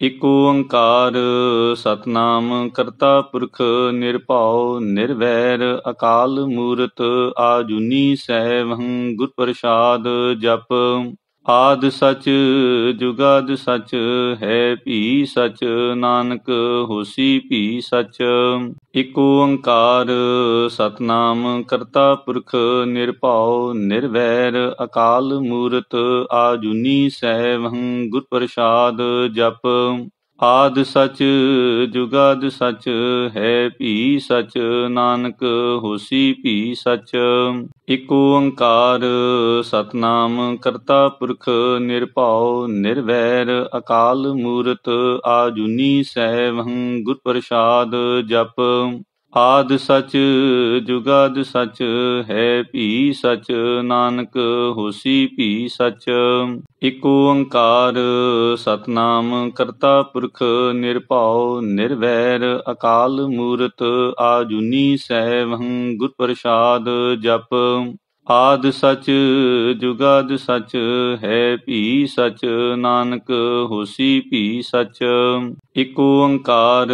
ਇਕ ਓੰਕਾਰ ਸਤਿਨਾਮ ਕਰਤਾ ਪੁਰਖ ਨਿਰਭਉ ਨਿਰਵੈਰ ਅਕਾਲ ਮੂਰਤ ਆਜੂਨੀ ਸੈਭੰ ਗੁਰ ਪ੍ਰਸਾਦ ਜਪ। ਆਦਿ ਸਚ ਜੁਗਾਦਿ ਸਚ ਹੈ ਭੀ ਸਚ ਨਾਨਕ ਹੋਸੀ ਭੀ ਸਚ। ਇਕ ਓੰਕਾਰ ਸਤਿਨਾਮ ਕਰਤਾ ਪੁਰਖ ਨਿਰਭਉ ਨਿਰਵੈਰ ਅਕਾਲ ਮੂਰਤ ਆਜੂਨੀ ਸੈਭੰ ਗੁਰ ਪ੍ਰਸਾਦ ਜਪ। ਆਦਿ ਸਚ ਜੁਗਾਦਿ ਸਚ ਹੈ ਭੀ ਸਚ ਨਾਨਕ ਹੋਸੀ ਭੀ ਸਚ। ਇਕ ਓੰਕਾਰ ਸਤਿਨਾਮ ਕਰਤਾ ਪੁਰਖ ਨਿਰਭਉ ਨਿਰਵੈਰ ਅਕਾਲ ਮੂਰਤ ਆਜੂਨੀ ਸੈਭੰ ਗੁਰ ਪ੍ਰਸਾਦ ਜਪ। ਆਦਿ ਸਚ ਜੁਗਾਦਿ ਸਚ ਹੈ ਭੀ ਸਚ ਨਾਨਕ ਹੋਸੀ ਭੀ ਸਚ। ਇਕ ਓੰਕਾਰ ਸਤਿਨਾਮ ਕਰਤਾ ਪੁਰਖ ਨਿਰਭਉ ਨਿਰਵੈਰ ਅਕਾਲ ਮੂਰਤ ਆਜੂਨੀ ਸੈਭੰ ਗੁਰ ਪ੍ਰਸਾਦ ਜਪ। ਆਦਿ ਸਚ ਜੁਗਾਦਿ ਸਚ ਹੈ ਭੀ ਸਚ ਨਾਨਕ ਹੋਸੀ ਭੀ ਸਚ। ਇਕ ਓੰਕਾਰ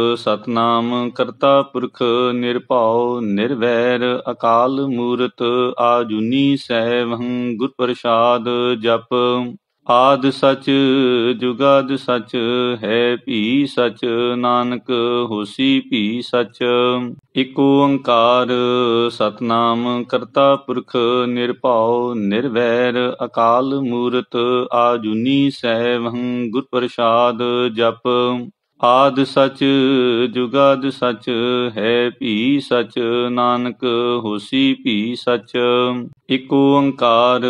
ਸਤਿਨਾਮ ਕਰਤਾ ਪੁਰਖ ਨਿਰਭਉ ਨਿਰਵੈਰ ਅਕਾਲ ਮੂਰਤ ਆਜੂਨੀ ਸੈਭੰ ਗੁਰ ਪ੍ਰਸਾਦ ਜਪ। ਆਦਿ ਸਚ ਜੁਗਾਦਿ ਸਚ ਹੈ ਭੀ ਸਚ ਨਾਨਕ ਹੋਸੀ ਭੀ ਸਚ। ਇਕ ਓੰਕਾਰ ਸਤਿਨਾਮ ਕਰਤਾ ਪੁਰਖ ਨਿਰਭਉ ਨਿਰਵੈਰ ਅਕਾਲ ਮੂਰਤ ਆਜੂਨੀ ਸੈਭੰ ਗੁਰ ਪ੍ਰਸਾਦ ਜਪ। ਆਦਿ ਸਚ ਜੁਗਾਦਿ ਸਚ ਹੈ ਭੀ ਸਚ ਨਾਨਕ ਹੋਸੀ ਭੀ ਸਚ। ਇਕ ਓੰਕਾਰ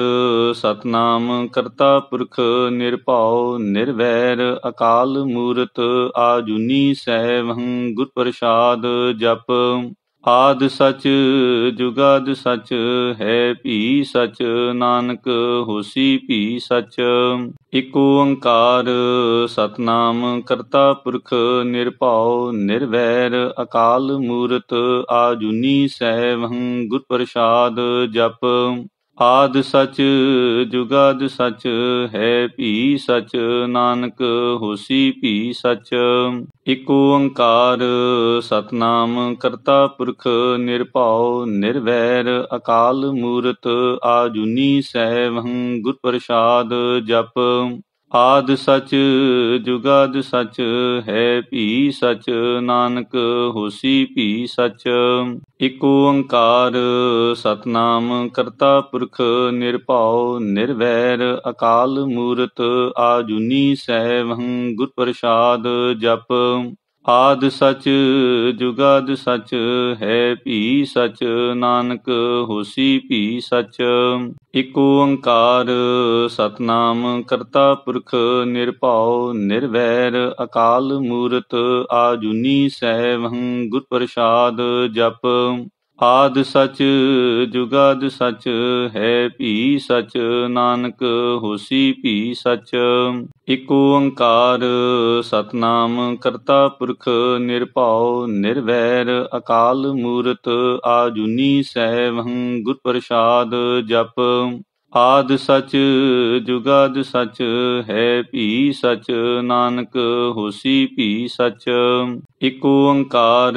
ਸਤਿਨਾਮ ਕਰਤਾ ਪੁਰਖ ਨਿਰਭਉ ਨਿਰਵੈਰ ਅਕਾਲ ਮੂਰਤ ਆਜੂਨੀ ਸੈਭੰ ਗੁਰ ਪ੍ਰਸਾਦ ਜਪ। ਆਦਿ ਸਚ ਜੁਗਾਦਿ ਸਚ ਹੈ ਭੀ ਸਚ ਨਾਨਕ ਹੋਸੀ ਭੀ ਸਚ। ਇਕ ਓੰਕਾਰ ਸਤਿਨਾਮ ਕਰਤਾ ਪੁਰਖ ਨਿਰਭਉ ਨਿਰਵੈਰ ਅਕਾਲ ਮੂਰਤ ਆਜੂਨੀ ਸੈਭੰ ਗੁਰ ਪ੍ਰਸਾਦ ਜਪ। ਆਦਿ ਸਚ ਜੁਗਾਦਿ ਸਚ ਹੈ ਭੀ ਸਚ ਨਾਨਕ ਹੋਸੀ ਭੀ ਸਚ। ਇਕ ਓੰਕਾਰ ਸਤਿਨਾਮ ਕਰਤਾ ਪੁਰਖ ਨਿਰਭਉ ਨਿਰਵੈਰ ਅਕਾਲ ਮੂਰਤ ਆਜੂਨੀ ਸੈਭੰ ਗੁਰ ਪ੍ਰਸਾਦ ਜਪ। ਆਦਿ ਸਚ ਜੁਗਾਦਿ ਸਚ ਹੈ ਭੀ ਸਚ ਨਾਨਕ ਹੋਸੀ ਭੀ ਸਚ। ਇਕ ਓੰਕਾਰ ਸਤਿਨਾਮ ਕਰਤਾ ਪੁਰਖ ਨਿਰਭਉ ਨਿਰਵੈਰ ਅਕਾਲ ਮੂਰਤ ਆਜੂਨੀ ਸੈਭੰ ਗੁਰ ਪ੍ਰਸਾਦ ਜਪ। ਆਦਿ ਸਚ ਜੁਗਾਦਿ ਸਚ ਹੈ ਭੀ ਸਚ ਨਾਨਕ ਹੋਸੀ ਭੀ ਸਚ। ਇਕ ਓੰਕਾਰ ਸਤਿਨਾਮ ਕਰਤਾ ਪੁਰਖ ਨਿਰਭਉ ਨਿਰਵੈਰ ਅਕਾਲ ਮੂਰਤ ਆਜੂਨੀ ਸੈਭੰ ਗੁਰ ਪ੍ਰਸਾਦ ਜਪ। ਆਦਿ ਸਚ ਜੁਗਾਦਿ ਸਚ ਹੈ ਭੀ ਸਚ ਨਾਨਕ ਹੋਸੀ ਭੀ ਸਚ। ਇਕ ਓੰਕਾਰ ਸਤਿਨਾਮ ਕਰਤਾ ਪੁਰਖ ਨਿਰਭਉ ਨਿਰਵੈਰ ਅਕਾਲ ਮੂਰਤ ਆਜੂਨੀ ਸੈਭੰ ਗੁਰ ਪ੍ਰਸਾਦ ਜਪ। ਆਦਿ ਸਚ ਜੁਗਾਦਿ ਸਚ ਹੈ ਭੀ ਸਚ ਨਾਨਕ ਹੋਸੀ ਭੀ ਸਚ। ਇਕ ਓੰਕਾਰ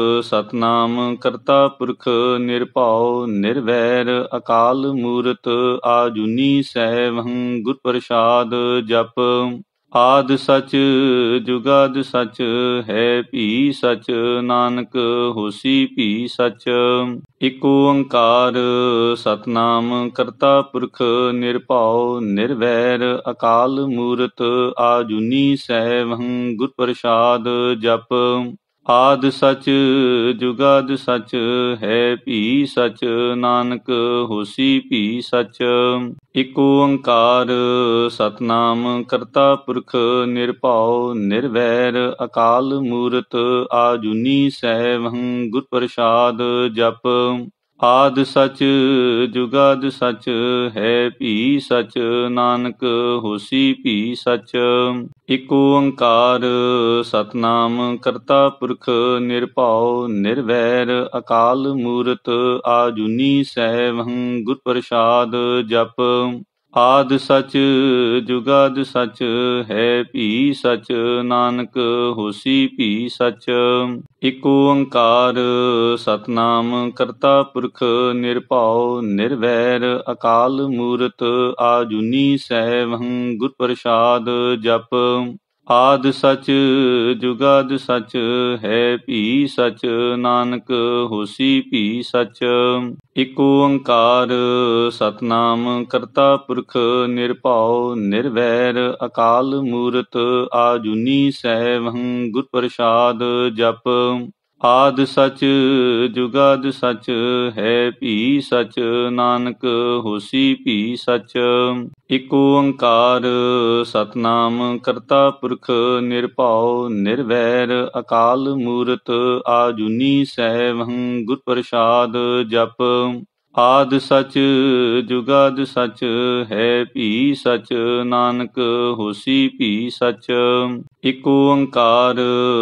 ਸਤਿਨਾਮ ਕਰਤਾ ਪੁਰਖ ਨਿਰਭਉ ਨਿਰਵੈਰ ਅਕਾਲ ਮੂਰਤ ਆਜੂਨੀ ਸੈਭੰ ਗੁਰ ਪ੍ਰਸਾਦ ਜਪ। ਆਦਿ ਸਚ ਜੁਗਾਦਿ ਸਚ ਹੈ ਭੀ ਸਚ ਨਾਨਕ ਹੋਸੀ ਭੀ ਸਚ। ਇਕ ਓੰਕਾਰ ਸਤਿਨਾਮ ਕਰਤਾ ਪੁਰਖ ਨਿਰਭਉ ਨਿਰਵੈਰ ਅਕਾਲ ਮੂਰਤ ਆਜੂਨੀ ਸੈਭੰ ਗੁਰ ਪ੍ਰਸਾਦ ਜਪ। ਆਦਿ ਸਚ ਜੁਗਾਦਿ ਸਚ ਹੈ ਭੀ ਸਚ ਨਾਨਕ ਹੋਸੀ ਭੀ ਸਚ। ਇਕ ਓੰਕਾਰ ਸਤਿਨਾਮ ਕਰਤਾ ਪੁਰਖ ਨਿਰਭਉ ਨਿਰਵੈਰ ਅਕਾਲ ਮੂਰਤ ਆਜੂਨੀ ਸੈਭੰ ਗੁਰ ਪ੍ਰਸਾਦ ਜਪ। ਆਦਿ ਸਚ ਜੁਗਾਦਿ ਸਚ ਹੈ ਭੀ ਸਚ ਨਾਨਕ ਹੋਸੀ ਭੀ ਸਚ। ਇਕ ਓੰਕਾਰ ਸਤਿਨਾਮ ਕਰਤਾ ਪੁਰਖ ਨਿਰਭਉ ਨਿਰਵੈਰ ਅਕਾਲ ਮੂਰਤ ਆਜੂਨੀ ਸੈਭੰ ਗੁਰ ਪ੍ਰਸਾਦ ਜਪ। ਆਦਿ ਸਚ ਜੁਗਾਦਿ ਸਚ ਹੈ ਭੀ ਸਚ, ਨਾਨਕ ਹੋਸੀ ਭੀ ਸਚ। ਇਕ ਓੰਕਾਰ ਸਤਿਨਾਮ ਕਰਤਾ ਪੁਰਖ ਨਿਰਭਉ ਨਿਰਵੈਰ ਅਕਾਲ ਮੂਰਤ ਆਜੂਨੀ ਸੈਭੰ ਗੁਰ ਪ੍ਰਸਾਦ ਜਪ। ਆਦਿ ਸਚ ਜੁਗਾਦਿ ਸਚ ਹੈ ਭੀ ਸਚ, ਨਾਨਕ ਹੋਸੀ ਭੀ ਸਚ। ਇਕ ਓੰਕਾਰ ਸਤਿਨਾਮ ਕਰਤਾ ਪੁਰਖ ਨਿਰਭਉ ਨਿਰਵੈਰ ਅਕਾਲ ਮੂਰਤ ਆਜੂਨੀ ਸੈਭੰ ਗੁਰ ਪ੍ਰਸਾਦ ਜਪ। ਆਦਿ ਸਚ ਜੁਗਾਦਿ ਸਚ ਹੈ ਭੀ ਸਚ, ਨਾਨਕ ਹੋਸੀ ਭੀ ਸਚ। ਇਕ ਓੰਕਾਰ ਸਤਿਨਾਮ ਕਰਤਾ ਪੁਰਖ ਨਿਰਭਉ ਨਿਰਵੈਰ ਅਕਾਲ ਮੂਰਤ ਆਜੂਨੀ ਸੈਭੰ ਗੁਰ ਪ੍ਰਸਾਦ ਜਪ। ਆਦਿ ਸਚ ਜੁਗਾਦਿ ਸਚ ਹੈ ਭੀ ਸਚ, ਨਾਨਕ ਹੋਸੀ ਭੀ ਸਚ। ਇਕ ਓੰਕਾਰ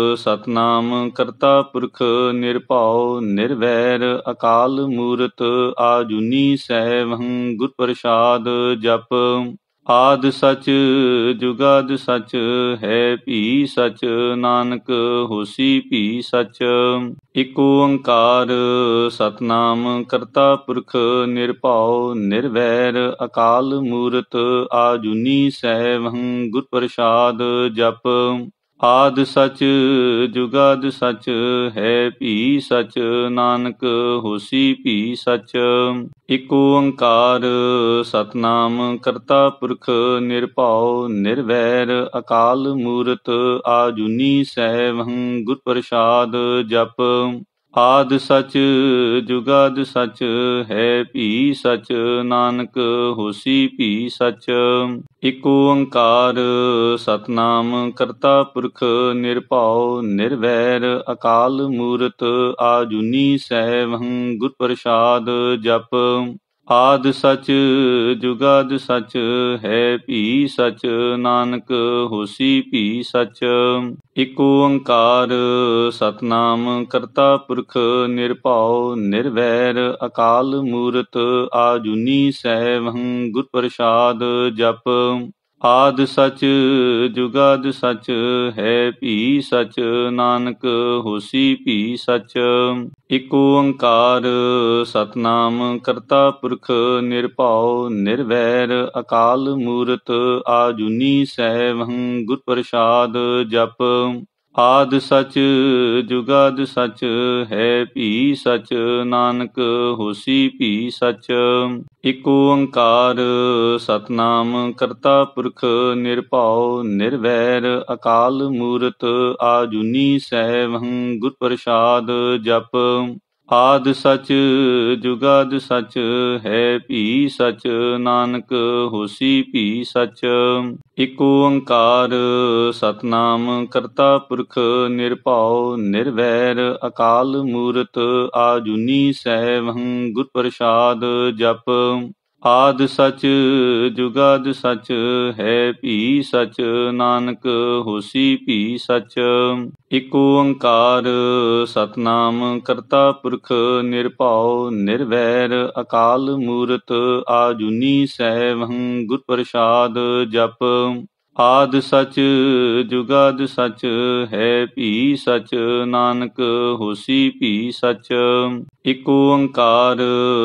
ਸਤਿਨਾਮ ਕਰਤਾ ਪੁਰਖ ਨਿਰਭਉ ਨਿਰਵੈਰ ਅਕਾਲ ਮੂਰਤ ਆਜੂਨੀ ਸੈਭੰ ਗੁਰ ਪ੍ਰਸਾਦ ਜਪ। ਆਦਿ ਸਚ ਜੁਗਾਦਿ ਸਚ ਹੈ ਭੀ ਸਚ, ਨਾਨਕ ਹੋਸੀ ਭੀ ਸਚ। ਇਕ ਓੰਕਾਰ ਸਤਿਨਾਮ ਕਰਤਾ ਪੁਰਖ ਨਿਰਭਉ ਨਿਰਵੈਰ ਅਕਾਲ ਮੂਰਤ ਆਜੂਨੀ ਸੈਭੰ ਗੁਰ ਪ੍ਰਸਾਦ ਜਪ। ਆਦਿ ਸਚ ਜੁਗਾਦਿ ਸਚ ਹੈ ਭੀ ਸਚ, ਨਾਨਕ ਹੋਸੀ ਭੀ ਸਚ। ਇਕ ਓੰਕਾਰ ਸਤਿਨਾਮ ਕਰਤਾ ਪੁਰਖ ਨਿਰਭਉ ਨਿਰਵੈਰ ਅਕਾਲ ਮੂਰਤ ਆਜੂਨੀ ਸੈਭੰ ਗੁਰ ਪ੍ਰਸਾਦ ਜਪ। ਆਦਿ ਸਚ ਜੁਗਾਦਿ ਸਚ ਹੈ ਭੀ ਸਚ, ਨਾਨਕ ਹੋਸੀ ਭੀ ਸਚ। ਇਕ ਓੰਕਾਰ ਸਤਿਨਾਮ ਕਰਤਾ ਪੁਰਖ ਨਿਰਭਉ ਨਿਰਵੈਰ ਅਕਾਲ ਮੂਰਤ ਆਜੂਨੀ ਸੈਭੰ ਗੁਰ ਪ੍ਰਸਾਦ ਜਪ। ਆਦਿ ਸਚ ਜੁਗਾਦਿ ਸਚ ਹੈ ਭੀ ਸਚ, ਨਾਨਕ ਹੋਸੀ ਭੀ ਸਚ। ਇਕ ਓੰਕਾਰ ਸਤਿਨਾਮ ਕਰਤਾ ਪੁਰਖ ਨਿਰਭਉ ਨਿਰਵੈਰ ਅਕਾਲ ਮੂਰਤ ਆਜੂਨੀ ਸੈਭੰ ਗੁਰ ਪ੍ਰਸਾਦ ਜਪ। ਆਦਿ ਸਚ ਜੁਗਾਦਿ ਸਚ ਹੈ ਭੀ ਸਚ, ਨਾਨਕ ਹੋਸੀ ਭੀ ਸਚ। ਇਕ ਓੰਕਾਰ ਸਤਿਨਾਮ ਕਰਤਾ ਪੁਰਖ ਨਿਰਭਉ ਨਿਰਵੈਰ ਅਕਾਲ ਮੂਰਤ ਆਜੂਨੀ ਸੈਭੰ ਗੁਰ ਪ੍ਰਸਾਦ ਜਪ। ਆਦਿ ਸਚ ਜੁਗਾਦਿ ਸਚ ਹੈ ਭੀ ਸਚ, ਨਾਨਕ ਹੋਸੀ ਭੀ ਸਚ। ਇਕ ਓੰਕਾਰ ਸਤਿਨਾਮ ਕਰਤਾ ਪੁਰਖ ਨਿਰਭਉ ਨਿਰਵੈਰ ਅਕਾਲ ਮੂਰਤ ਆਜੂਨੀ ਸੈਭੰ ਗੁਰ ਪ੍ਰਸਾਦ ਜਪ। ਆਦਿ ਸਚ ਜੁਗਾਦਿ ਸਚ ਹੈ ਭੀ ਸਚ, ਨਾਨਕ ਹੋਸੀ ਭੀ ਸਚ। ਇਕ ਓੰਕਾਰ ਸਤਿਨਾਮ ਕਰਤਾ ਪੁਰਖ ਨਿਰਭਉ ਨਿਰਵੈਰ ਅਕਾਲ ਮੂਰਤ ਆਜੂਨੀ ਸੈਭੰ ਗੁਰ ਪ੍ਰਸਾਦ ਜਪ। ਆਦਿ ਸਚ ਜੁਗਾਦਿ ਸਚ ਹੈ ਭੀ ਸਚ, ਨਾਨਕ ਹੋਸੀ ਭੀ ਸਚ। ਇਕ ਓੰਕਾਰ ਸਤਿਨਾਮ ਕਰਤਾ ਪੁਰਖ ਨਿਰਭਉ ਨਿਰਵੈਰ ਅਕਾਲ ਮੂਰਤ ਆਜੂਨੀ ਸੈਭੰ ਗੁਰ ਪ੍ਰਸਾਦ ਜਪ। ਆਦਿ ਸਚ ਜੁਗਾਦਿ ਸਚ ਹੈ ਭੀ ਸਚ, ਨਾਨਕ ਹੋਸੀ ਭੀ ਸਚ। ਇਕ ਓੰਕਾਰ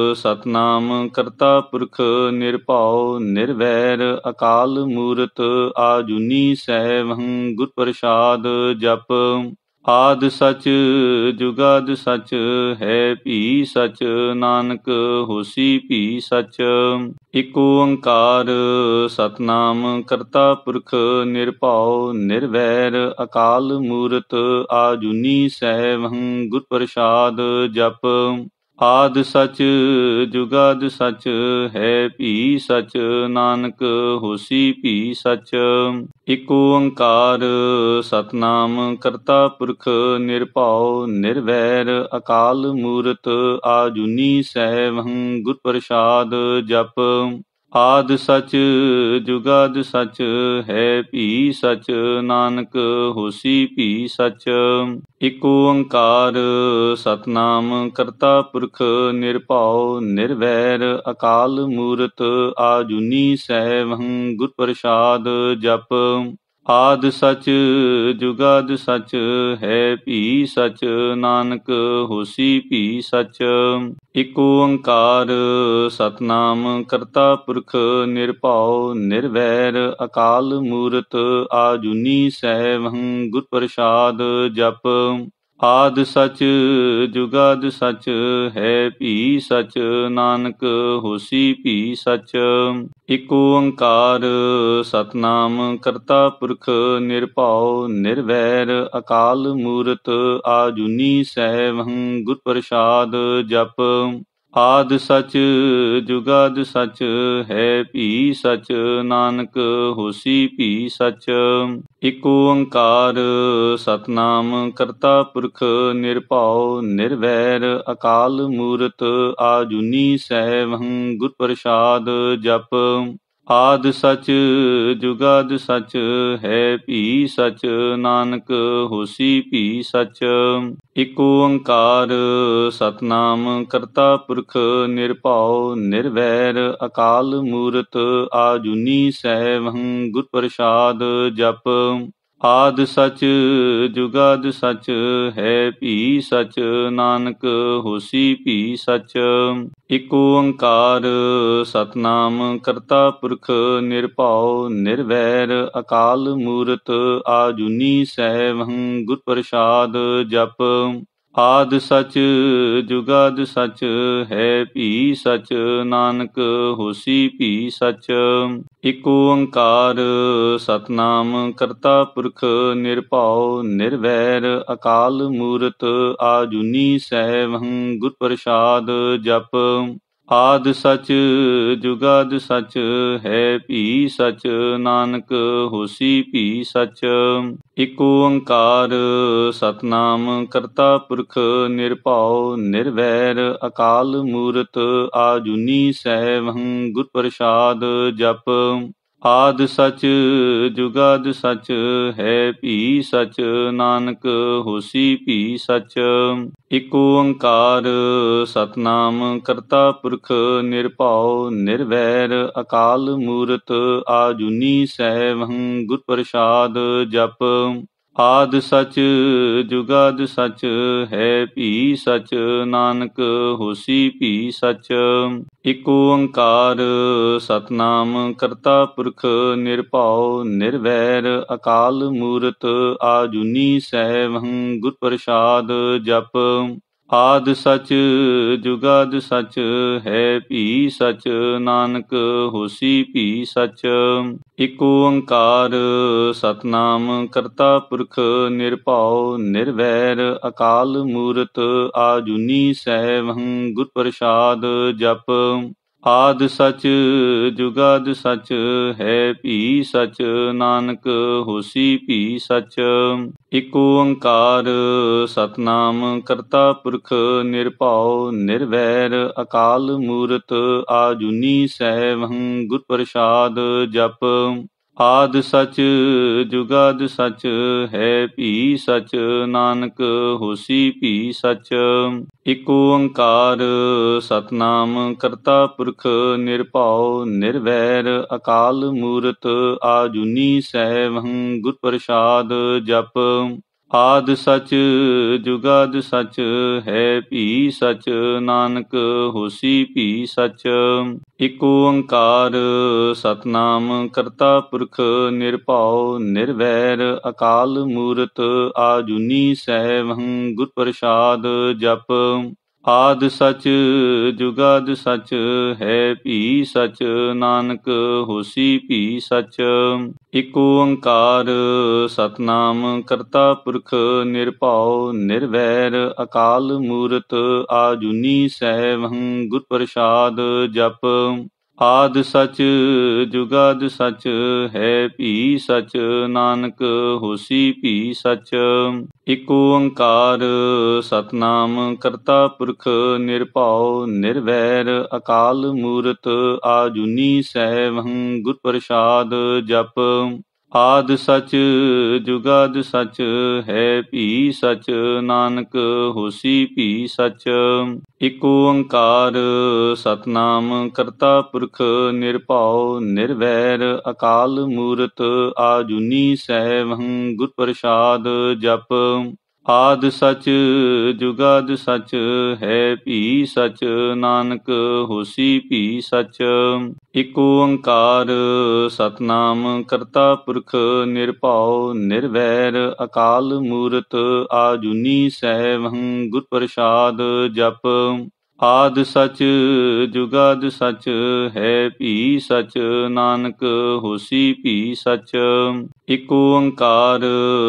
ਸਤਿਨਾਮ ਕਰਤਾ ਪੁਰਖ ਨਿਰਭਉ ਨਿਰਵੈਰ ਅਕਾਲ ਮੂਰਤ ਆਜੂਨੀ ਸੈਭੰ ਗੁਰ ਪ੍ਰਸਾਦ ਜਪ। ਆਦਿ ਸਚ ਜੁਗਾਦਿ ਸਚ ਹੈ ਭੀ ਸਚ, ਨਾਨਕ ਹੋਸੀ ਭੀ ਸਚ। ਇਕ ਓੰਕਾਰ ਸਤਿਨਾਮ ਕਰਤਾ ਪੁਰਖ ਨਿਰਭਉ ਨਿਰਵੈਰ ਅਕਾਲ ਮੂਰਤ ਆਜੂਨੀ ਸੈਭੰ ਗੁਰ ਪ੍ਰਸਾਦ ਜਪ। ਆਦਿ ਸਚ ਜੁਗਾਦਿ ਸਚ ਹੈ ਭੀ ਸਚ, ਨਾਨਕ ਹੋਸੀ ਭੀ ਸਚ। ਇਕ ਓੰਕਾਰ ਸਤਿਨਾਮ ਕਰਤਾ ਪੁਰਖ ਨਿਰਭਉ ਨਿਰਵੈਰ ਅਕਾਲ ਮੂਰਤ ਆਜੂਨੀ ਸੈਭੰ ਗੁਰ ਪ੍ਰਸਾਦ ਜਪ। ਆਦਿ ਸਚ ਜੁਗਾਦਿ ਸਚ ਹੈ ਭੀ ਸਚ, ਨਾਨਕ ਹੋਸੀ ਭੀ ਸਚ। ਇਕ ਓੰਕਾਰ ਸਤਿਨਾਮ ਕਰਤਾ ਪੁਰਖ ਨਿਰਭਉ ਨਿਰਵੈਰ, ਅਕਾਲ ਮੂਰਤ ਆਜੂਨੀ ਸੈਭੰ ਗੁਰ ਪ੍ਰਸਾਦ ਜਪ। ਆਦਿ ਸਚ ਜੁਗਾਦਿ ਸਚ ਹੈ ਭੀ ਸਚ, ਨਾਨਕ ਹੋਸੀ ਭੀ ਸਚ। ਇਕ ਓੰਕਾਰ ਸਤਿਨਾਮ ਕਰਤਾ ਪੁਰਖ ਨਿਰਭਉ ਨਿਰਵੈਰ, ਅਕਾਲ ਮੂਰਤ ਆਜੂਨੀ ਸੈਭੰ ਗੁਰ ਪ੍ਰਸਾਦ ਜਪ। ਆਦਿ ਸਚ ਜੁਗਾਦਿ ਸਚ ਹੈ ਭੀ ਸਚ, ਨਾਨਕ ਹੋਸੀ ਭੀ ਸਚ। ਇਕ ਓੰਕਾਰ ਸਤਿਨਾਮ ਕਰਤਾ ਪੁਰਖ ਨਿਰਭਉ ਨਿਰਵੈਰ, ਅਕਾਲ ਮੂਰਤ ਆਜੂਨੀ ਸੈਭੰ ਗੁਰ ਪ੍ਰਸਾਦ ਜਪ। ਆਦਿ ਸਚ ਜੁਗਾਦਿ ਸਚ ਹੈ ਭੀ ਸਚ, ਨਾਨਕ ਹੋਸੀ ਭੀ ਸਚ। ਇਕ ਓੰਕਾਰ ਸਤਿਨਾਮ ਕਰਤਾ ਪੁਰਖ ਨਿਰਭਉ ਨਿਰਵੈਰ, ਅਕਾਲ ਮੂਰਤ ਆਜੂਨੀ ਸੈਭੰ ਗੁਰ ਪ੍ਰਸਾਦ ਜਪ। ਆਦਿ ਸਚ ਜੁਗਾਦਿ ਸਚ ਹੈ ਭੀ ਸਚ, ਨਾਨਕ ਹੋਸੀ ਭੀ ਸਚ। ਇਕ ਓੰਕਾਰ ਸਤਿਨਾਮ ਕਰਤਾ ਪੁਰਖ ਨਿਰਭਉ ਨਿਰਵੈਰ, ਅਕਾਲ ਮੂਰਤ ਆਜੂਨੀ ਸੈਭੰ ਗੁਰ ਪ੍ਰਸਾਦ ਜਪ। ਆਦਿ ਸਚ ਜੁਗਾਦਿ ਸਚ ਹੈ ਭੀ ਸਚ, ਨਾਨਕ ਹੋਸੀ ਭੀ ਸਚ। ਇਕ ਓੰਕਾਰ ਸਤਿਨਾਮ ਕਰਤਾ ਪੁਰਖ ਨਿਰਭਉ ਨਿਰਵੈਰ, ਅਕਾਲ ਮੂਰਤ ਆਜੂਨੀ ਸੈਭੰ ਗੁਰ ਪ੍ਰਸਾਦ ਜਪ। ਆਦਿ ਸਚ ਜੁਗਾਦਿ ਸਚ ਹੈ ਭੀ ਸਚ, ਨਾਨਕ ਹੋਸੀ ਭੀ ਸਚ। ਇਕ ਓੰਕਾਰ ਸਤਿਨਾਮ ਕਰਤਾ ਪੁਰਖ ਨਿਰਭਉ ਨਿਰਵੈਰ, ਅਕਾਲ ਮੂਰਤ ਆਜੂਨੀ ਸੈਭੰ ਗੁਰ ਪ੍ਰਸਾਦ ਜਪ। ਆਦਿ ਸਚ ਜੁਗਾਦਿ ਸਚ ਹੈ ਭੀ ਸਚ, ਨਾਨਕ ਹੋਸੀ ਭੀ ਸਚ। ਇਕ ਓੰਕਾਰ ਸਤਿਨਾਮ ਕਰਤਾ ਪੁਰਖ ਨਿਰਭਉ ਨਿਰਵੈਰ, ਅਕਾਲ ਮੂਰਤ ਆਜੂਨੀ ਸੈਭੰ ਗੁਰ ਪ੍ਰਸਾਦ ਜਪ। ਆਦਿ ਸਚ ਜੁਗਾਦਿ ਸਚ ਹੈ ਭੀ ਸਚ, ਨਾਨਕ ਹੋਸੀ ਭੀ ਸਚ। ਇਕ ਓੰਕਾਰ ਸਤਿਨਾਮ ਕਰਤਾ ਪੁਰਖ ਨਿਰਭਉ ਨਿਰਵੈਰ, ਅਕਾਲ ਮੂਰਤ ਆਜੂਨੀ ਸੈਭੰ ਗੁਰ ਪ੍ਰਸਾਦ ਜਪ। ਆਦਿ ਸਚ ਜੁਗਾਦਿ ਸਚ ਹੈ ਭੀ ਸਚ, ਨਾਨਕ ਹੋਸੀ ਭੀ ਸਚ। ਇਕ ਓੰਕਾਰ ਸਤਿਨਾਮ ਕਰਤਾ ਪੁਰਖ ਨਿਰਭਉ ਨਿਰਵੈਰ, ਅਕਾਲ ਮੂਰਤ ਆਜੂਨੀ ਸੈਭੰ ਗੁਰ ਪ੍ਰਸਾਦ ਜਪ। ਆਦਿ ਸਚ ਜੁਗਾਦਿ ਸਚ ਹੈ ਭੀ ਸਚ, ਨਾਨਕ ਹੋਸੀ ਭੀ ਸਚ। ਇਕ ਓੰਕਾਰ ਸਤਿਨਾਮ ਕਰਤਾ ਪੁਰਖ ਨਿਰਭਉ ਨਿਰਵੈਰ, ਅਕਾਲ ਮੂਰਤ ਆਜੂਨੀ ਸੈਭੰ ਗੁਰ ਪ੍ਰਸਾਦ ਜਪ। ਆਦਿ ਸਚ ਜੁਗਾਦਿ ਸਚ ਹੈ ਭੀ ਸਚ, ਨਾਨਕ ਹੋਸੀ ਭੀ ਸਚ। ਇਕ ਓੰਕਾਰ ਸਤਿਨਾਮ ਕਰਤਾ ਪੁਰਖ ਨਿਰਭਉ ਨਿਰਵੈਰ, ਅਕਾਲ ਮੂਰਤ ਆਜੂਨੀ ਸੈਭੰ ਗੁਰ ਪ੍ਰਸਾਦ ਜਪ। ਆਦਿ ਸਚ ਜੁਗਾਦਿ ਸਚ ਹੈ ਭੀ ਸਚ, ਨਾਨਕ ਹੋਸੀ ਭੀ ਸਚ। ਇਕ ਓੰਕਾਰ ਸਤਿਨਾਮ ਕਰਤਾ ਪੁਰਖ ਨਿਰਭਉ ਨਿਰਵੈਰ, ਅਕਾਲ ਮੂਰਤ ਆਜੂਨੀ ਸੈਭੰ ਗੁਰ ਪ੍ਰਸਾਦ ਜਪ। ਆਦਿ ਸਚ ਜੁਗਾਦਿ ਸਚ ਹੈ ਭੀ ਸਚ, ਨਾਨਕ ਹੋਸੀ ਭੀ ਸਚ। ਇਕ ਓੰਕਾਰ ਸਤਿਨਾਮ ਕਰਤਾ ਪੁਰਖ ਨਿਰਭਉ ਨਿਰਵੈਰ, ਅਕਾਲ ਮੂਰਤ ਆਜੂਨੀ ਸੈਭੰ ਗੁਰ ਪ੍ਰਸਾਦ ਜਪ। ਆਦਿ ਸਚ ਜੁਗਾਦਿ ਸਚ ਹੈ ਭੀ ਸਚ, ਨਾਨਕ ਹੋਸੀ ਭੀ ਸਚ। ਇਕ ਓੰਕਾਰ ਸਤਿਨਾਮ ਕਰਤਾ ਪੁਰਖ ਨਿਰਭਉ ਨਿਰਵੈਰ, ਅਕਾਲ ਮੂਰਤ ਆਜੂਨੀ ਸੈਭੰ ਗੁਰ ਪ੍ਰਸਾਦ ਜਪ। ਆਦਿ ਸਚ ਜੁਗਾਦਿ ਸਚ ਹੈ ਭੀ ਸਚ, ਨਾਨਕ ਹੋਸੀ ਭੀ ਸਚ। ਇਕ ਓੰਕਾਰ ਸਤਿਨਾਮ ਕਰਤਾ ਪੁਰਖ ਨਿਰਭਉ ਨਿਰਵੈਰ, ਅਕਾਲ ਮੂਰਤ ਆਜੂਨੀ ਸੈਭੰ ਗੁਰ ਪ੍ਰਸਾਦ ਜਪ। ਆਦਿ ਸਚ ਜੁਗਾਦਿ ਸਚ ਹੈ ਭੀ ਸਚ, ਨਾਨਕ ਹੋਸੀ ਭੀ ਸਚ। ਇਕ ਓੰਕਾਰ ਸਤਿਨਾਮ ਕਰਤਾ ਪੁਰਖ ਨਿਰਭਉ ਨਿਰਵੈਰ, ਅਕਾਲ ਮੂਰਤ ਆਜੂਨੀ ਸੈਭੰ ਗੁਰ ਪ੍ਰਸਾਦ ਜਪ। ਆਦਿ ਸਚ ਜੁਗਾਦਿ ਸਚ ਹੈ ਭੀ ਸਚ, ਨਾਨਕ ਹੋਸੀ ਭੀ ਸਚ। ਇਕ ਓੰਕਾਰ ਸਤਿਨਾਮ ਕਰਤਾ ਪੁਰਖ ਨਿਰਭਉ ਨਿਰਵੈਰ, ਅਕਾਲ ਮੂਰਤ ਆਜੂਨੀ ਸੈਭੰ ਗੁਰ ਪ੍ਰਸਾਦ ਜਪ। ਆਦਿ ਸਚ ਜੁਗਾਦਿ ਸਚ ਹੈ ਭੀ ਸਚ, ਨਾਨਕ ਹੋਸੀ ਭੀ ਸਚ। ਇਕ ਓੰਕਾਰ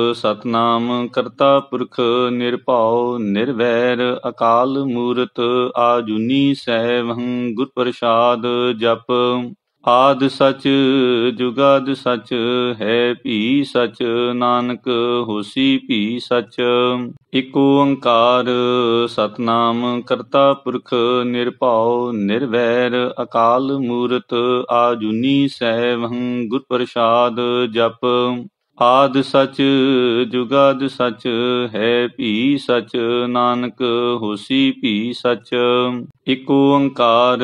ਸਤਿਨਾਮ ਕਰਤਾ ਪੁਰਖ ਨਿਰਭਉ ਨਿਰਵੈਰ, ਅਕਾਲ ਮੂਰਤ ਆਜੂਨੀ ਸੈਭੰ ਗੁਰ ਪ੍ਰਸਾਦ ਜਪ। ਆਦਿ ਸਚ ਜੁਗਾਦਿ ਸਚ ਹੈ ਭੀ ਸਚ, ਨਾਨਕ ਹੋਸੀ ਭੀ ਸਚ। ਇਕ ਓੰਕਾਰ ਸਤਿਨਾਮ ਕਰਤਾ ਪੁਰਖ ਨਿਰਭਉ ਨਿਰਵੈਰ, ਅਕਾਲ ਮੂਰਤ ਆਜੂਨੀ ਸੈਭੰ ਗੁਰ ਪ੍ਰਸਾਦ ਜਪ। ਆਦਿ ਸਚ ਜੁਗਾਦਿ ਸਚ ਹੈ ਭੀ ਸਚ, ਨਾਨਕ ਹੋਸੀ ਭੀ ਸਚ। ਇਕ ਓੰਕਾਰ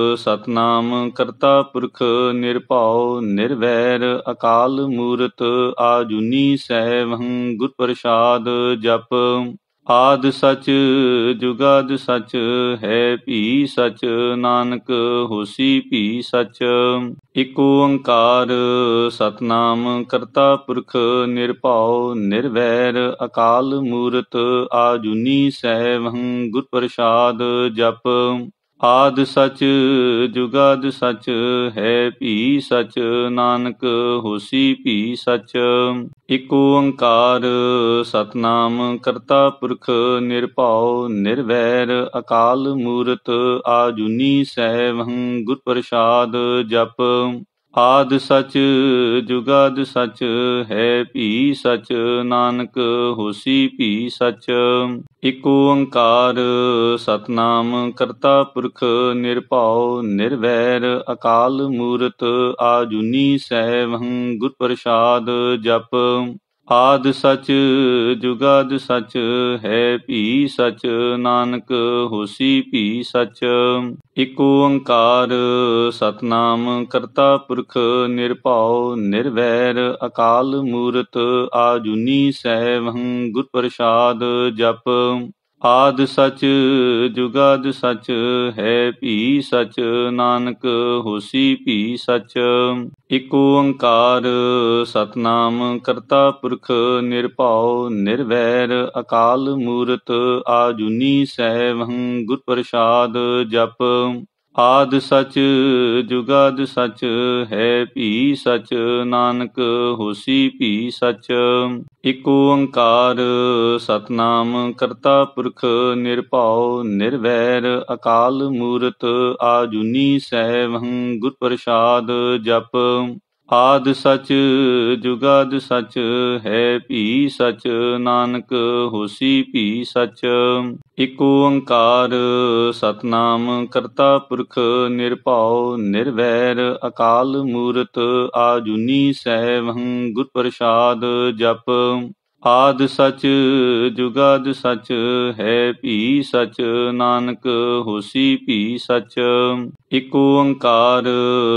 ਸਤਿਨਾਮ ਕਰਤਾ ਪੁਰਖ ਨਿਰਭਉ ਨਿਰਵੈਰ, ਅਕਾਲ ਮੂਰਤ ਆਜੂਨੀ ਸੈਭੰ ਗੁਰ ਪ੍ਰਸਾਦ ਜਪ। ਆਦਿ ਸਚ ਜੁਗਾਦਿ ਸਚ ਹੈ ਭੀ ਸਚ, ਨਾਨਕ ਹੋਸੀ ਭੀ ਸਚ। ਇਕ ਓੰਕਾਰ ਸਤਿਨਾਮ ਕਰਤਾ ਪੁਰਖ ਨਿਰਭਉ ਨਿਰਵੈਰ, ਅਕਾਲ ਮੂਰਤ ਆਜੂਨੀ ਸੈਭੰ ਗੁਰ ਪ੍ਰਸਾਦ ਜਪ। ਆਦਿ ਸਚ ਜੁਗਾਦਿ ਸਚ ਹੈ ਭੀ ਸਚ, ਨਾਨਕ ਹੋਸੀ ਭੀ ਸਚ। ਇਕ ਓੰਕਾਰ ਸਤਿਨਾਮ ਕਰਤਾ ਪੁਰਖ ਨਿਰਭਉ ਨਿਰਵੈਰ, ਅਕਾਲ ਮੂਰਤ ਆਜੂਨੀ ਸੈਭੰ ਗੁਰ ਪ੍ਰਸਾਦ ਜਪ। ਆਦਿ ਸਚ ਜੁਗਾਦਿ ਸਚ ਹੈ ਭੀ ਸਚ, ਨਾਨਕ ਹੋਸੀ ਭੀ ਸਚ। ਇਕ ਓੰਕਾਰ ਸਤਿਨਾਮ ਕਰਤਾ ਪੁਰਖ ਨਿਰਭਉ ਨਿਰਵੈਰ, ਅਕਾਲ ਮੂਰਤ ਆਜੂਨੀ ਸੈਭੰ ਗੁਰ ਪ੍ਰਸਾਦ ਜਪ। ਆਦਿ ਸਚ ਜੁਗਾਦਿ ਸਚ ਹੈ ਭੀ ਸਚ, ਨਾਨਕ ਹੋਸੀ ਭੀ ਸਚ। ਇਕ ਓੰਕਾਰ ਸਤਿਨਾਮ ਕਰਤਾ ਪੁਰਖ ਨਿਰਭਉ ਨਿਰਵੈਰ, ਅਕਾਲ ਮੂਰਤ ਆਜੂਨੀ ਸੈਭੰ ਗੁਰ ਪ੍ਰਸਾਦ ਜਪ। ਆਦਿ ਸਚ ਜੁਗਾਦਿ ਸਚ ਹੈ ਭੀ ਸਚ, ਨਾਨਕ ਹੋਸੀ ਭੀ ਸਚ। ਇਕ ਓੰਕਾਰ ਸਤਿਨਾਮ ਕਰਤਾ ਪੁਰਖ ਨਿਰਭਉ ਨਿਰਵੈਰ, ਅਕਾਲ ਮੂਰਤ ਆਜੂਨੀ ਸੈਭੰ ਗੁਰ ਪ੍ਰਸਾਦ ਜਪ। ਆਦਿ ਸਚ ਜੁਗਾਦਿ ਸਚ ਹੈ ਭੀ ਸਚ, ਨਾਨਕ ਹੋਸੀ ਭੀ ਸਚ। ਇਕ ਓੰਕਾਰ ਸਤਿਨਾਮ ਕਰਤਾ ਪੁਰਖ ਨਿਰਭਉ ਨਿਰਵੈਰ, ਅਕਾਲ ਮੂਰਤ ਆਜੂਨੀ ਸੈਭੰ ਗੁਰ ਪ੍ਰਸਾਦ ਜਪ। ਆਦਿ ਸਚ ਜੁਗਾਦਿ ਸਚ ਹੈ ਭੀ ਸਚ, ਨਾਨਕ ਹੋਸੀ ਭੀ ਸਚ। ਇਕ ਓੰਕਾਰ ਸਤਿਨਾਮ ਕਰਤਾ ਪੁਰਖ ਨਿਰਭਉ ਨਿਰਵੈਰ, ਅਕਾਲ ਮੂਰਤ ਆਜੂਨੀ ਸੈਭੰ ਗੁਰ ਪ੍ਰਸਾਦ ਜਪ। ਆਦਿ ਸਚ ਜੁਗਾਦਿ ਸਚ ਹੈ ਭੀ ਸਚ, ਨਾਨਕ ਹੋਸੀ ਭੀ ਸਚ। ਇਕ ਓੰਕਾਰ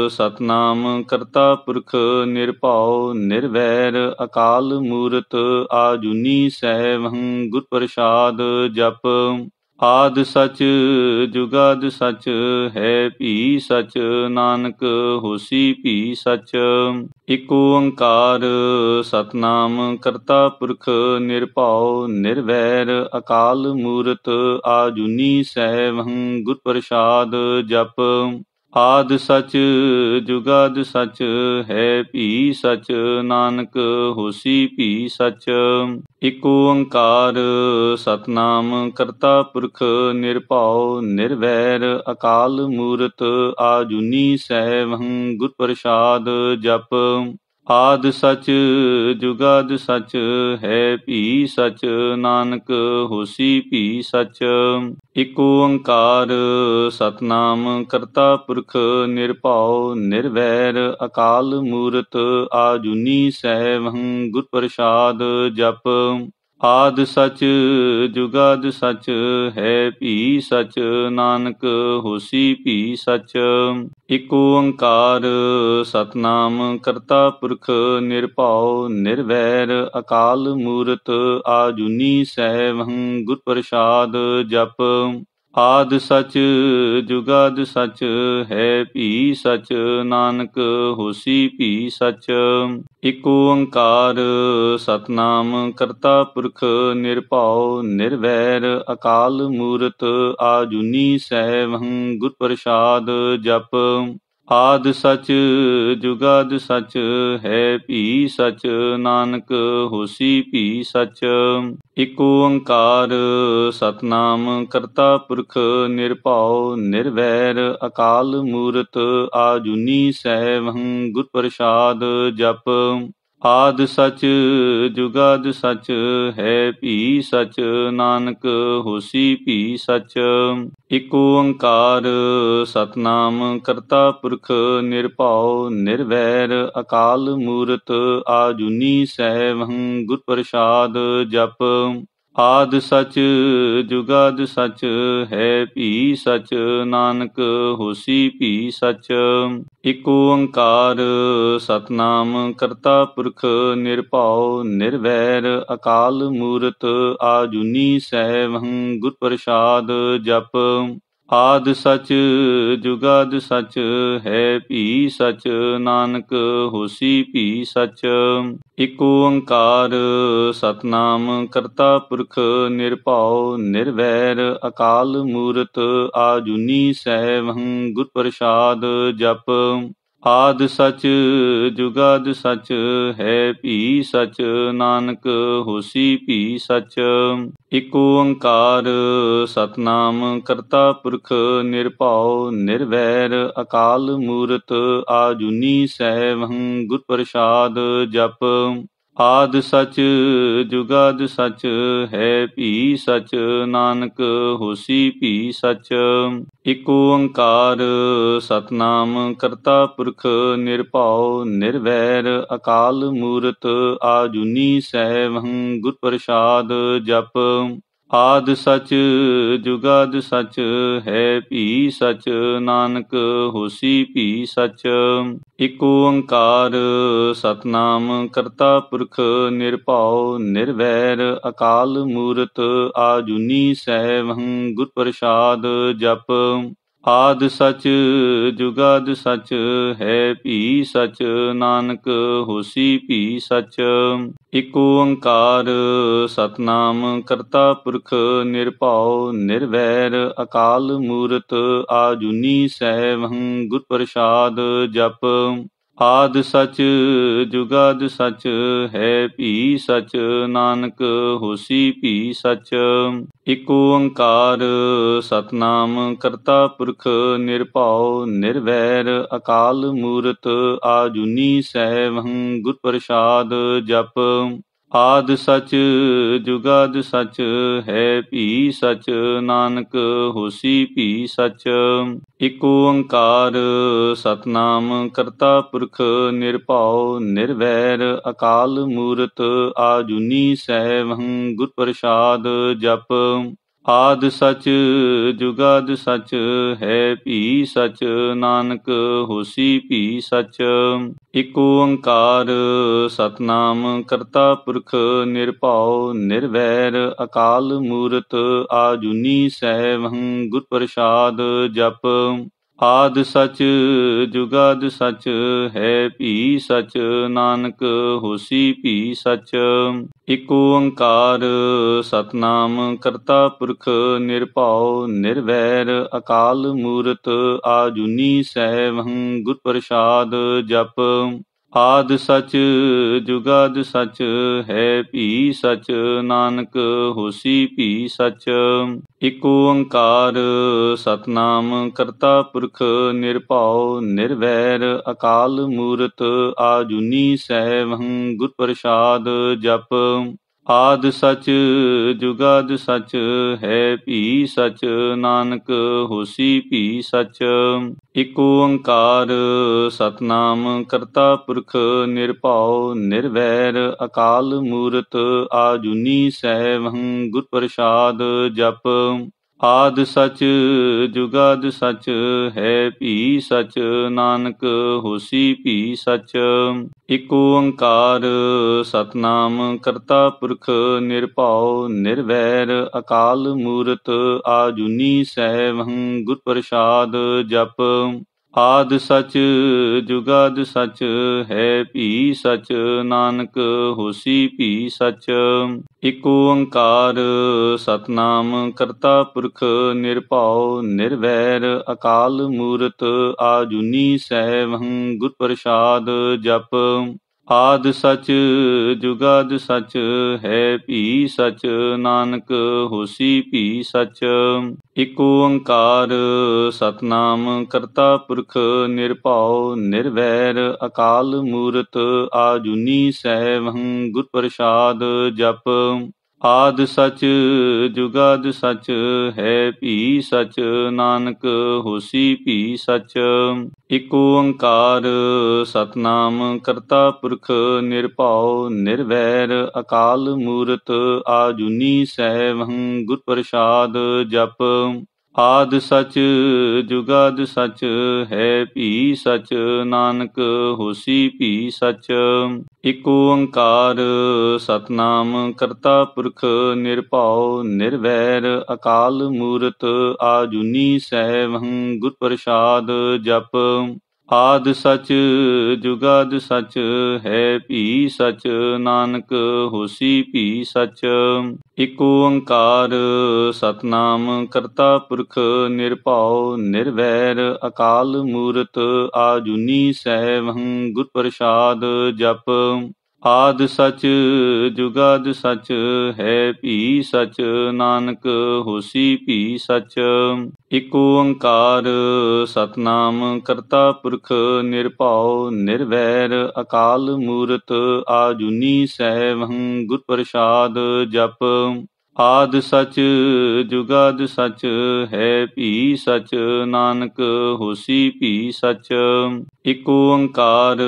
ਸਤਿਨਾਮ ਕਰਤਾ ਪੁਰਖ ਨਿਰਭਉ ਨਿਰਵੈਰ, ਅਕਾਲ ਮੂਰਤ ਆਜੂਨੀ ਸੈਭੰ ਗੁਰ ਪ੍ਰਸਾਦ ਜਪ। ਆਦਿ ਸਚ ਜੁਗਾਦਿ ਸਚ ਹੈ ਭੀ ਸਚ, ਨਾਨਕ ਹੋਸੀ ਭੀ ਸਚ। ਇਕ ਓੰਕਾਰ ਸਤਿਨਾਮ ਕਰਤਾ ਪੁਰਖ ਨਿਰਭਉ ਨਿਰਵੈਰ, ਅਕਾਲ ਮੂਰਤ ਆਜੂਨੀ ਸੈਭੰ ਗੁਰ ਪ੍ਰਸਾਦ ਜਪ। ਆਦਿ ਸਚ ਜੁਗਾਦਿ ਸਚ ਹੈ ਭੀ ਸਚ, ਨਾਨਕ ਹੋਸੀ ਭੀ ਸਚ। ਇਕ ਓੰਕਾਰ ਸਤਿਨਾਮ ਕਰਤਾ ਪੁਰਖ ਨਿਰਭਉ ਨਿਰਵੈਰ ਅਕਾਲ ਮੂਰਤ ਆਜੂਨੀ ਸੈਭੰ ਗੁਰ ਪ੍ਰਸਾਦ ਜਪ। ਆਦਿ ਸਚ ਜੁਗਾਦਿ ਸਚ ਹੈ ਭੀ ਸਚ, ਨਾਨਕ ਹੋਸੀ ਭੀ ਸਚ। ਇਕ ਓੰਕਾਰ ਸਤਿਨਾਮ ਕਰਤਾ ਪੁਰਖ ਨਿਰਭਉ ਨਿਰਵੈਰ ਅਕਾਲ ਮੂਰਤ ਆਜੂਨੀ ਸੈਭੰ ਗੁਰ ਪ੍ਰਸਾਦ ਜਪ। ਆਦਿ ਸਚ ਜੁਗਾਦਿ ਸਚ ਹੈ ਭੀ ਸਚ, ਨਾਨਕ ਹੋਸੀ ਭੀ ਸਚ। ਇਕ ਓੰਕਾਰ ਸਤਿਨਾਮ ਕਰਤਾ ਪੁਰਖ ਨਿਰਭਉ ਨਿਰਵੈਰ ਅਕਾਲ ਮੂਰਤ ਆਜੂਨੀ ਸੈਭੰ ਗੁਰ ਪ੍ਰਸਾਦ ਜਪ। ਆਦਿ ਸਚ ਜੁਗਾਦਿ ਸਚ ਹੈ ਭੀ ਸਚ, ਨਾਨਕ ਹੋਸੀ ਭੀ ਸਚ। ਇਕ ਓੰਕਾਰ ਸਤਿਨਾਮ ਕਰਤਾ ਪੁਰਖ ਨਿਰਭਉ ਨਿਰਵੈਰ ਅਕਾਲ ਮੂਰਤ ਆਜੂਨੀ ਸੈਭੰ ਗੁਰ ਪ੍ਰਸਾਦ ਜਪ। ਆਦਿ ਸਚ ਜੁਗਾਦਿ ਸਚ ਹੈ ਭੀ ਸਚ, ਨਾਨਕ ਹੋਸੀ ਭੀ ਸਚ। ਇਕ ਓੰਕਾਰ ਸਤਿਨਾਮ ਕਰਤਾ ਪੁਰਖ ਨਿਰਭਉ ਨਿਰਵੈਰ ਅਕਾਲ ਮੂਰਤ ਆਜੂਨੀ ਸੈਭੰ ਗੁਰ ਪ੍ਰਸਾਦ ਜਪ। ਆਦਿ ਸਚ ਜੁਗਾਦਿ ਸਚ ਹੈ ਭੀ ਸਚ, ਨਾਨਕ ਹੋਸੀ ਭੀ ਸਚ। ਇਕ ਓੰਕਾਰ ਸਤਿਨਾਮ ਕਰਤਾ ਪੁਰਖ ਨਿਰਭਉ ਨਿਰਵੈਰ ਅਕਾਲ ਮੂਰਤ ਆਜੂਨੀ ਸੈਭੰ ਗੁਰ ਪ੍ਰਸਾਦ ਜਪ। ਆਦਿ ਸਚ ਜੁਗਾਦਿ ਸਚ ਹੈ ਭੀ ਸਚ, ਨਾਨਕ ਹੋਸੀ ਭੀ ਸਚ। ਇਕ ਓੰਕਾਰ ਸਤਿਨਾਮ ਕਰਤਾ ਪੁਰਖ ਨਿਰਭਉ ਨਿਰਵੈਰ ਅਕਾਲ ਮੂਰਤ ਆਜੂਨੀ ਸੈਭੰ ਗੁਰ ਪ੍ਰਸਾਦ ਜਪ। ਆਦਿ ਸਚ ਜੁਗਾਦਿ ਸਚ ਹੈ ਭੀ ਸਚ, ਨਾਨਕ ਹੋਸੀ ਭੀ ਸਚ। ਇਕ ਓੰਕਾਰ ਸਤਿਨਾਮ ਕਰਤਾ ਪੁਰਖ ਨਿਰਭਉ ਨਿਰਵੈਰ ਅਕਾਲ ਮੂਰਤ ਆਜੂਨੀ ਸੈਭੰ ਗੁਰ ਪ੍ਰਸਾਦ ਜਪ। ਆਦਿ ਸਚ ਜੁਗਾਦਿ ਸਚ ਹੈ ਭੀ ਸਚ, ਨਾਨਕ ਹੋਸੀ ਭੀ ਸਚ। ਇਕ ਓੰਕਾਰ ਸਤਿਨਾਮ ਕਰਤਾ ਪੁਰਖ ਨਿਰਭਉ ਨਿਰਵੈਰ ਅਕਾਲ ਮੂਰਤ ਆਜੂਨੀ ਸੈਭੰ ਗੁਰ ਪ੍ਰਸਾਦ ਜਪ। ਆਦਿ ਸਚ ਜੁਗਾਦਿ ਸਚ ਹੈ ਭੀ ਸਚ, ਨਾਨਕ ਹੋਸੀ ਭੀ ਸਚ। ਇਕ ਓੰਕਾਰ ਸਤਿਨਾਮ ਕਰਤਾ ਪੁਰਖ ਨਿਰਭਉ ਨਿਰਵੈਰ ਅਕਾਲ ਮੂਰਤ ਆਜੂਨੀ ਸੈਭੰ ਗੁਰ ਪ੍ਰਸਾਦ ਜਪ। ਆਦਿ ਸਚ ਜੁਗਾਦਿ ਸਚ ਹੈ ਭੀ ਸਚ, ਨਾਨਕ ਹੋਸੀ ਭੀ ਸਚ। ਇਕ ਓੰਕਾਰ ਸਤਿਨਾਮ ਕਰਤਾ ਪੁਰਖ ਨਿਰਭਉ ਨਿਰਵੈਰ ਅਕਾਲ ਮੂਰਤ ਆਜੂਨੀ ਸੈਭੰ ਗੁਰ ਪ੍ਰਸਾਦ ਜਪ। ਆਦਿ ਸਚ ਜੁਗਾਦਿ ਸਚ ਹੈ ਭੀ ਸਚ, ਨਾਨਕ ਹੋਸੀ ਭੀ ਸਚ। ਇਕ ਓੰਕਾਰ ਸਤਿਨਾਮ ਕਰਤਾ ਪੁਰਖ ਨਿਰਭਉ ਨਿਰਵੈਰ ਅਕਾਲ ਮੂਰਤ ਆਜੂਨੀ ਸੈਭੰ ਗੁਰ ਪ੍ਰਸਾਦ ਜਪ। ਆਦਿ ਸਚ ਜੁਗਾਦਿ ਸਚ ਹੈ ਭੀ ਸਚ, ਨਾਨਕ ਹੋਸੀ ਭੀ ਸਚ। ਇਕ ਓੰਕਾਰ ਸਤਿਨਾਮ ਕਰਤਾ ਪੁਰਖ ਨਿਰਭਉ ਨਿਰਵੈਰ ਅਕਾਲ ਮੂਰਤ ਆਜੂਨੀ ਸੈਭੰ ਗੁਰ ਪ੍ਰਸਾਦ ਜਪ। ਆਦਿ ਸਚ ਜੁਗਾਦਿ ਸਚ ਹੈ ਭੀ ਸਚ, ਨਾਨਕ ਹੋਸੀ ਭੀ ਸਚ। ਇਕ ਓੰਕਾਰ ਸਤਿਨਾਮ ਕਰਤਾ ਪੁਰਖ ਨਿਰਭਉ ਨਿਰਵੈਰ ਅਕਾਲ ਮੂਰਤ ਆਜੂਨੀ ਸੈਭੰ ਗੁਰ ਪ੍ਰਸਾਦ ਜਪ। ਆਦਿ ਸਚ ਜੁਗਾਦਿ ਸਚ ਹੈ ਭੀ ਸਚ, ਨਾਨਕ ਹੋਸੀ ਭੀ ਸਚ। ਇਕ ਓੰਕਾਰ ਸਤਿਨਾਮ ਕਰਤਾ ਪੁਰਖ ਨਿਰਭਉ ਨਿਰਵੈਰ ਅਕਾਲ ਮੂਰਤ ਆਜੂਨੀ ਸੈਭੰ ਗੁਰ ਪ੍ਰਸਾਦ ਜਪ। ਆਦਿ ਸਚ ਜੁਗਾਦਿ ਸਚ ਹੈ ਭੀ ਸਚ, ਨਾਨਕ ਹੋਸੀ ਭੀ ਸਚ। ਇਕ ਓੰਕਾਰ ਸਤਿਨਾਮ ਕਰਤਾ ਪੁਰਖ ਨਿਰਭਉ ਨਿਰਵੈਰ, ਅਕਾਲ ਮੂਰਤ ਆਜੂਨੀ ਸੈਭੰ ਗੁਰ ਪ੍ਰਸਾਦ ਜਪ। ਆਦਿ ਸਚ ਜੁਗਾਦਿ ਸਚ ਹੈ ਭੀ ਸਚ, ਨਾਨਕ ਹੋਸੀ ਭੀ ਸਚ। ਇਕ ਓੰਕਾਰ ਸਤਿਨਾਮ ਕਰਤਾ ਪੁਰਖ ਨਿਰਭਉ ਨਿਰਵੈਰ, ਅਕਾਲ ਮੂਰਤ ਆਜੂਨੀ ਸੈਭੰ ਗੁਰ ਪ੍ਰਸਾਦ ਜਪ। ਆਦਿ ਸਚ ਜੁਗਾਦਿ ਸਚ ਹੈ ਭੀ ਸਚ, ਨਾਨਕ ਹੋਸੀ ਭੀ ਸਚ। ਇਕ ਓੰਕਾਰ ਸਤਿਨਾਮ ਕਰਤਾ ਪੁਰਖ ਨਿਰਭਉ ਨਿਰਵੈਰ, ਅਕਾਲ ਮੂਰਤ ਆਜੂਨੀ ਸੈਭੰ ਗੁਰ ਪ੍ਰਸਾਦ ਜਪ। ਆਦਿ ਸਚ ਜੁਗਾਦਿ ਸਚ ਹੈ ਭੀ ਸਚ, ਨਾਨਕ ਹੋਸੀ ਭੀ ਸਚ। ਇਕ ਓੰਕਾਰ ਸਤਿਨਾਮ ਕਰਤਾ ਪੁਰਖ ਨਿਰਭਉ ਨਿਰਵੈਰ, ਅਕਾਲ ਮੂਰਤ ਆਜੂਨੀ ਸੈਭੰ ਗੁਰ ਪ੍ਰਸਾਦ ਜਪ। ਆਦਿ ਸਚ ਜੁਗਾਦਿ ਸਚ ਹੈ ਭੀ ਸਚ, ਨਾਨਕ ਹੋਸੀ ਭੀ ਸਚ। ਇਕ ਓੰਕਾਰ ਸਤਿਨਾਮ ਕਰਤਾ ਪੁਰਖ ਨਿਰਭਉ ਨਿਰਵੈਰ, ਅਕਾਲ ਮੂਰਤ ਆਜੂਨੀ ਸੈਭੰ ਗੁਰ ਪ੍ਰਸਾਦ ਜਪ। ਆਦਿ ਸਚ ਜੁਗਾਦਿ ਸਚ ਹੈ ਭੀ ਸਚ, ਨਾਨਕ ਹੋਸੀ ਭੀ ਸਚ। ਇਕ ਓੰਕਾਰ ਸਤਿਨਾਮ ਕਰਤਾ ਪੁਰਖ ਨਿਰਭਉ ਨਿਰਵੈਰ, ਅਕਾਲ ਮੂਰਤ ਆਜੂਨੀ ਸੈਭੰ ਗੁਰ ਪ੍ਰਸਾਦ ਜਪ। ਆਦਿ ਸਚ ਜੁਗਾਦਿ ਸਚ ਹੈ ਭੀ ਸਚ, ਨਾਨਕ ਹੋਸੀ ਭੀ ਸਚ। ਇਕ ਓੰਕਾਰ ਸਤਿਨਾਮ ਕਰਤਾ ਪੁਰਖ ਨਿਰਭਉ ਨਿਰਵੈਰ, ਅਕਾਲ ਮੂਰਤ ਆਜੂਨੀ ਸੈਭੰ ਗੁਰ ਪ੍ਰਸਾਦ ਜਪ। ਆਦਿ ਸਚ ਜੁਗਾਦਿ ਸਚ ਹੈ ਭੀ ਸਚ, ਨਾਨਕ ਹੋਸੀ ਭੀ ਸਚ। ਇਕ ਓੰਕਾਰ ਸਤਿਨਾਮ ਕਰਤਾ ਪੁਰਖ ਨਿਰਭਉ ਨਿਰਵੈਰ, ਅਕਾਲ ਮੂਰਤ ਆਜੂਨੀ ਸੈਭੰ ਗੁਰ ਪ੍ਰਸਾਦ ਜਪ। ਆਦਿ ਸਚ ਜੁਗਾਦਿ ਸਚ ਹੈ ਭੀ ਸਚ, ਨਾਨਕ ਹੋਸੀ ਭੀ ਸਚ। ਇਕ ਓੰਕਾਰ ਸਤਿਨਾਮ ਕਰਤਾ ਪੁਰਖ ਨਿਰਭਉ ਨਿਰਵੈਰ, ਅਕਾਲ ਮੂਰਤ ਆਜੂਨੀ ਸੈਭੰ ਗੁਰ ਪ੍ਰਸਾਦ ਜਪ। ਆਦਿ ਸਚ ਜੁਗਾਦਿ ਸਚ ਹੈ ਭੀ ਸਚ, ਨਾਨਕ ਹੋਸੀ ਭੀ ਸਚ। ਇਕ ਓੰਕਾਰ ਸਤਿਨਾਮ ਕਰਤਾ ਪੁਰਖ ਨਿਰਭਉ ਨਿਰਵੈਰ, ਅਕਾਲ ਮੂਰਤ ਆਜੂਨੀ ਸੈਭੰ ਗੁਰ ਪ੍ਰਸਾਦ ਜਪ। ਆਦਿ ਸਚ ਜੁਗਾਦਿ ਸਚ ਹੈ ਭੀ ਸਚ, ਨਾਨਕ ਹੋਸੀ ਭੀ ਸਚ। ਇਕ ਓੰਕਾਰ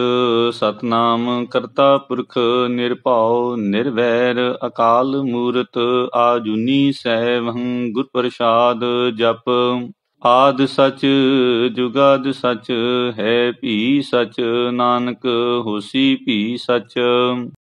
ਸਤਿਨਾਮ ਕਰਤਾ ਪੁਰਖ ਨਿਰਭਉ ਨਿਰਵੈਰ, ਅਕਾਲ ਮੂਰਤ ਆਜੂਨੀ ਸੈਭੰ ਗੁਰ ਪ੍ਰਸਾਦ ਜਪ। ਆਦਿ ਸਚ ਜੁਗਾਦਿ ਸਚ ਹੈ ਭੀ ਸਚ, ਨਾਨਕ ਹੋਸੀ ਭੀ ਸਚ।